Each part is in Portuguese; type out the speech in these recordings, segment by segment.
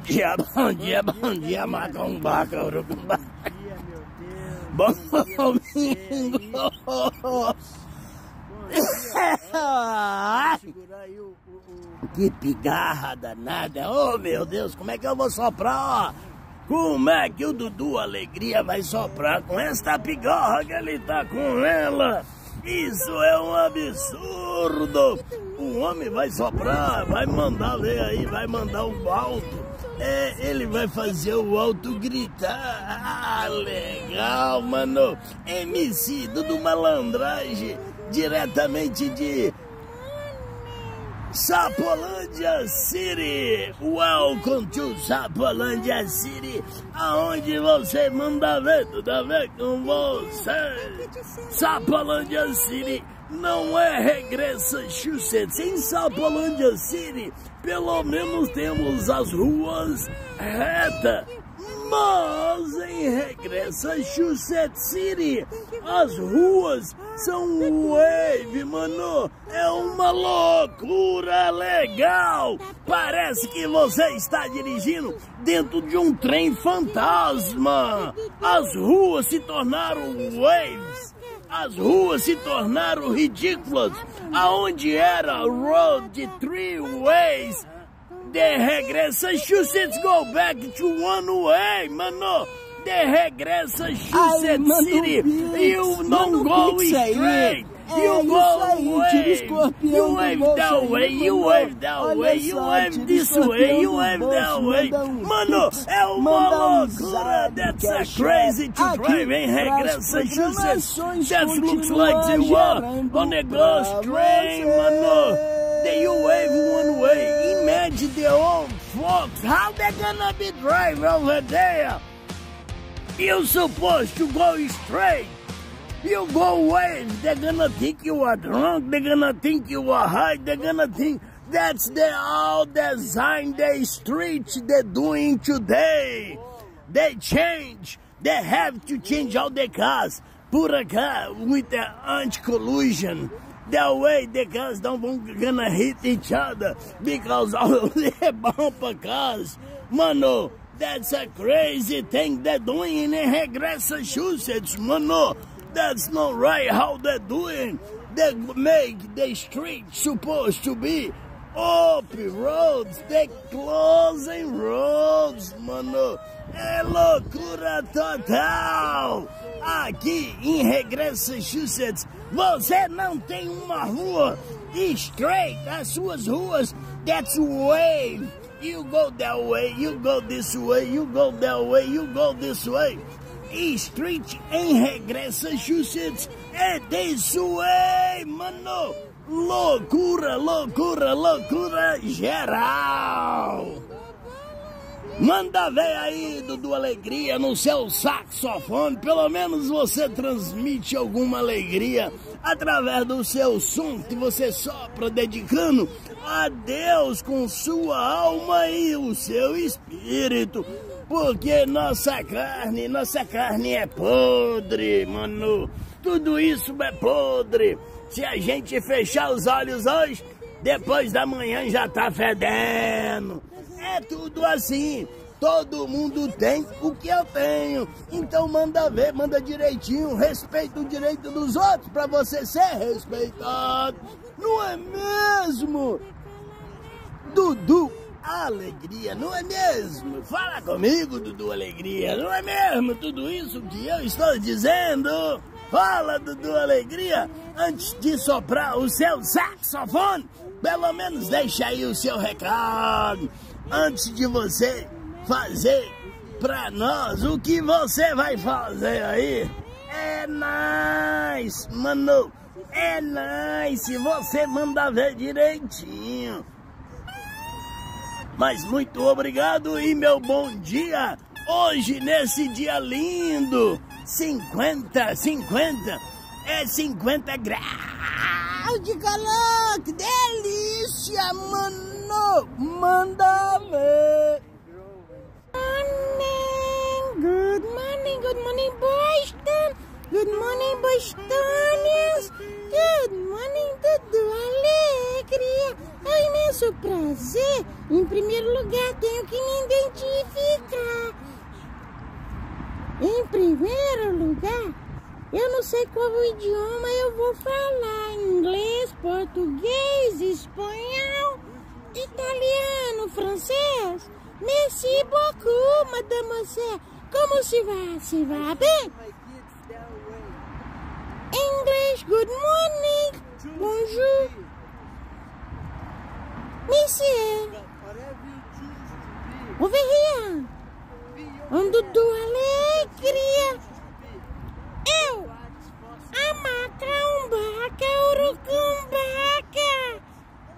bom dia, macumba, corucumba. Bom domingo. Que pigarra danada. Oh, meu Deus, como é que eu vou soprar? Como é que o Dudu Alegria vai soprar com esta pigarra que ele tá com ela? Isso é um absurdo. O homem vai soprar, vai mandar ver aí, vai mandar o alto. Ele vai fazer o alto gritar. Ah, legal, mano. MC Dudu Malandragem, diretamente de Sapolândia City. Welcome to Sapolândia City, aonde você manda ver, tudo a ver com você. Sapolândia City não é regresso Massachusetts. Em Sapolândia City, pelo menos temos as ruas retas. Mas em regresso Massachusetts City, as ruas são wave, mano. É uma loucura legal. Parece que você está dirigindo dentro de um trem fantasma. As ruas se tornaram waves. As ruas se tornaram ridículas. Aonde era road de three ways, de regresso Massachusetts go back to one way, mano. De regresso Massachusetts City, you don't go straight. You go away. You wave that way, you wave that way, you wave this way, you wave that way. Mano, é uma loucura. That's a crazy to drive em regresso Massachusetts. That looks like you are on a ghost train, mano. Then you wave one way. Imagine the old folks, how they gonna be driving over there? You're supposed to go straight. You go wave, they're gonna think you are drunk, they're gonna think you are high, they're gonna think that's the all design the streets they're doing today. They change, they have to change all the cars, put a car with the anti-collision. That way the cars don't gonna hit each other because all the bumper cars. Mano, that's a crazy thing they're doing in regresso Massachusetts, mano. That's not right how they're doing. They make the street supposed to be open roads. They closing roads, mano. É loucura total. Aqui em regresso Massachusetts, você não tem uma rua straight. As suas ruas, that's wave. You go that way, you go this way, you go that way, you go this way. Street em regresso Massachusetts é desse way, mano. Loucura, loucura, loucura geral. Manda ver aí, Dudu Alegria, no seu saxofone. Pelo menos você transmite alguma alegria através do seu som que você sopra, dedicando a Deus com sua alma e o seu espírito. Porque nossa carne é podre, mano. Tudo isso é podre. Se a gente fechar os olhos hoje, depois da manhã já tá fedendo. É tudo assim. Todo mundo tem o que eu tenho. Então manda ver, manda direitinho. Respeita o direito dos outros pra você ser respeitado. Não é mesmo? Dudu Alegria, não é mesmo? Fala comigo, Dudu Alegria, não é mesmo tudo isso que eu estou dizendo? Fala, Dudu Alegria, antes de soprar o seu saxofone, pelo menos deixa aí o seu recado, antes de você fazer pra nós o que você vai fazer aí. É nice, mano, é nice, você manda ver direitinho. Mas muito obrigado e meu bom dia. Hoje, nesse dia lindo, 50 graus de calor. Que delícia, mano. Manda ver. Good morning, Boston. Good morning, Bostonians. Good morning, Dudu Alegria. É imenso Imenso prazer. Em primeiro lugar, tenho que me identificar. Em primeiro lugar, eu não sei qual idioma eu vou falar. Inglês, português, espanhol, italiano, francês. Merci beaucoup, mademoiselle. Como se vai? Se vai bem? English, good morning. Bonjour. Monsieur. Over here. Um Dudu alegria. Eu. A maca, umbaca, urucumbaca.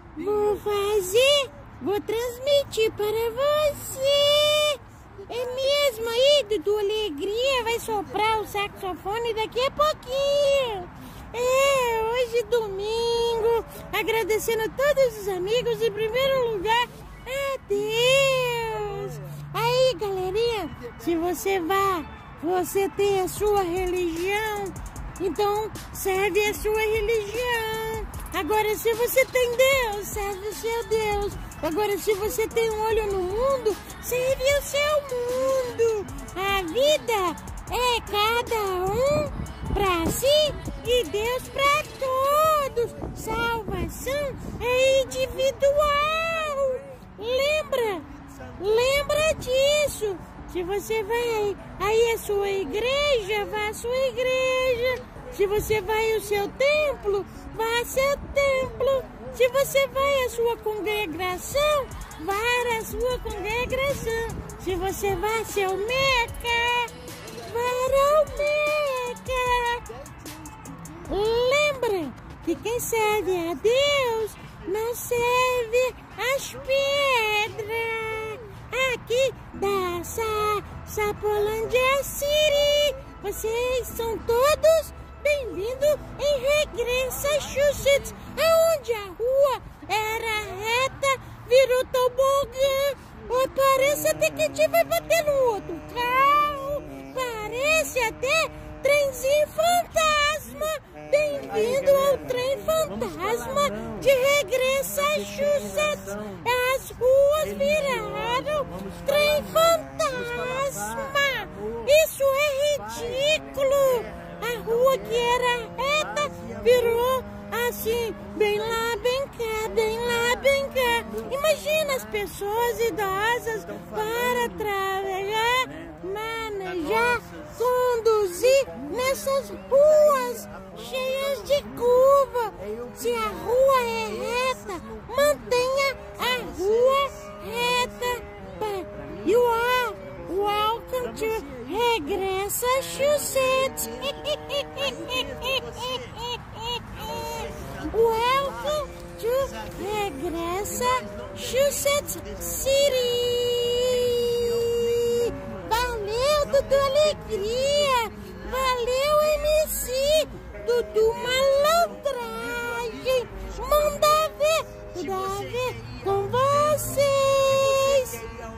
Vou transmitir para você. É mesmo aí, Dudu Alegria vai soprar o saxofone daqui a pouquinho. Hoje domingo, agradecendo a todos os amigos, em primeiro lugar, a Deus. Aí, galerinha, se você tem a sua religião, então serve a sua religião. Agora, se você tem Deus, serve o seu Deus. Agora, se você tem um olho no mundo, serve o seu mundo. A vida é cada um para si e Deus para todos. Salvação é individual. Lembra disso. Se você vai aí à sua igreja, vá à sua igreja. Se você vai ao seu templo, vá ao seu templo. Se você vai à sua congregação, vá à sua congregação. Se você vai ao seu Meca, vá ao Meca. Lembra que quem serve a Deus não serve as pedras. Aqui da Sapolândia City, vocês são todos bem-vindos em Regresso, Massachusetts, onde a rua era reta, virou tobogã. Parece até que a gente vai bater no outro carro. Parece até trenzinho fantasma. Bem-vindo ao trem fantasma de Regresso, Massachusetts. As ruas viraram trem fantasma. Isso é ridículo. A rua que era reta virou assim, bem lá, bem cá, bem lá, bem cá. Imagina as pessoas idosas para trabalhar, manejar, conduzir nessas ruas cheias de curva. Se a rua é reta, mantenha a rua reta. You are welcome to Regresso, Massachusetts. Welcome to Regresso, Massachusetts City. Valeu, Dudu Alegria. Valeu, MC. Dudu Malandragem. Manda ver com vocês.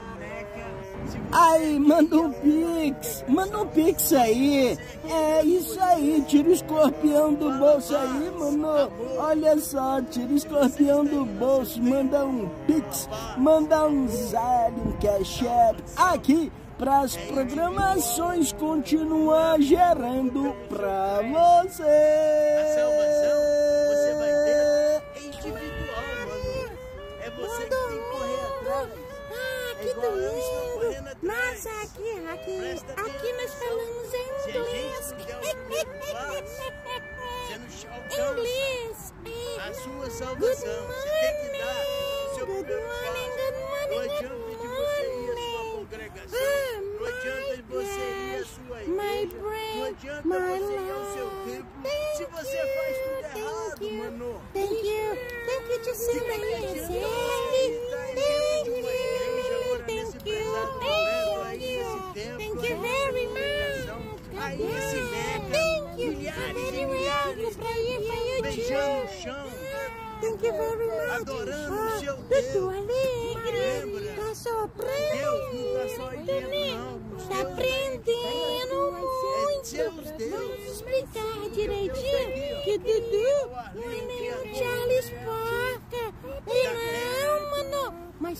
Aí, manda um pix aí. É isso aí, tira o escorpião do bolso aí, mano. Olha só, tira o escorpião do bolso, manda um pix, manda um zap, um cash app aqui para as programações continuar gerando pra você. A salvação você vai ter individual, mano. É você que tem que correr atrás. Que domingo! Mas aqui nós falamos em inglês. Inglês. A sua salvação. Você tem que dar o seu primeiro passo. Não adianta de você ir à sua congregação. Não adianta de você ir à sua igreja. Não adianta você ir ao seu templo. Se você faz tudo errado, mano. Thank you to send me Thank you very much. Beijando o chão. Thank you very much. Adorando o seu Deus. Dudu Alegre. Tá soprando. Deus não tá só aí dentro, não. Tá aprendendo muito. Vamos explicar direitinho que Dudu não é nenhum Charles Parker. E não,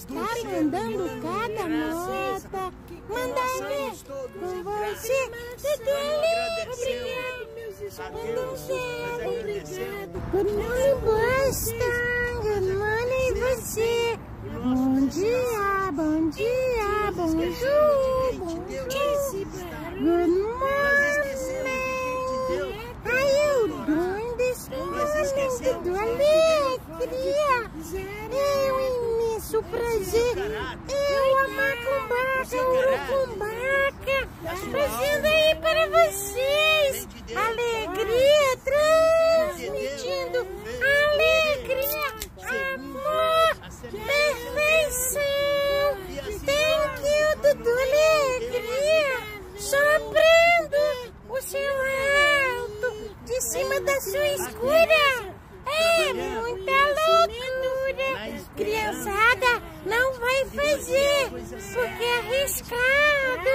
está mandando cada nota. Manda ver com você. Tudo alegre. Manda um céu. Obrigado. Good morning, Boston. Good morning, você. Bom dia, bom dia, bonjour, bonjour. Good morning. How you doing this morning? Tudo alegria. É um imenso prazer. Eu, a Macumbaca, Urucumbaca, trazendo aí para vocês alegria, transmitindo alegria, amor, perfeição. Thank you, Dudu Alegria, soprando o seu alto de cima da sua escura. É muita loucura. Criançada, não vai fazer, porque é arriscado.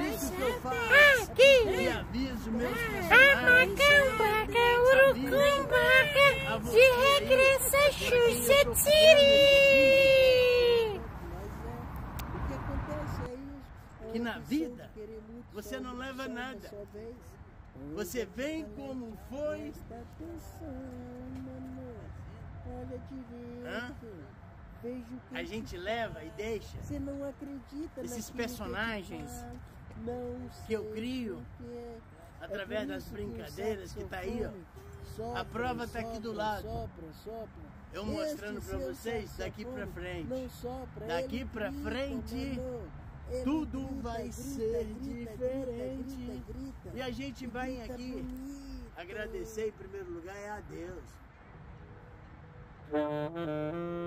Aqui, a Macumbaca, Urucumbaca, de regresso a Chuset City. O que acontece é isso. Que na vida você não leva nada. Você vem como foi. Olha direito. Vejo que A gente leva e deixa. você não acredita Esses naquilo personagens que não que eu sei crio o que é. através É por das isso que o brincadeiras que tá aí, ó. saxofone A prova tá aqui do lado. Sopra. Eu mostrando Esse pra seu vocês daqui pra saxofone frente. não sopra, Daqui ele pra grita, frente, mano. Ele tudo grita, vai grita, ser grita, diferente. grita. E a gente vai Grita aqui bonito. agradecer em primeiro lugar é a Deus.